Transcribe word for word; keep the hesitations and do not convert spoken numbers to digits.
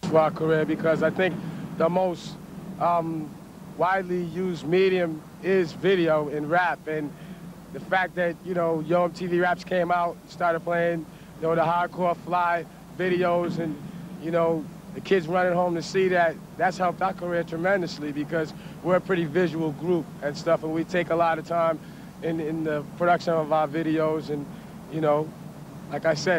For our career, because I think the most um, widely used medium is video in rap, and the fact that, you know, Yo M T V Raps came out, started playing, you know, the hardcore fly videos, and, you know, the kids running home to see that, that's helped our career tremendously, because we're a pretty visual group and stuff, and we take a lot of time in, in the production of our videos, and, you know, like I said,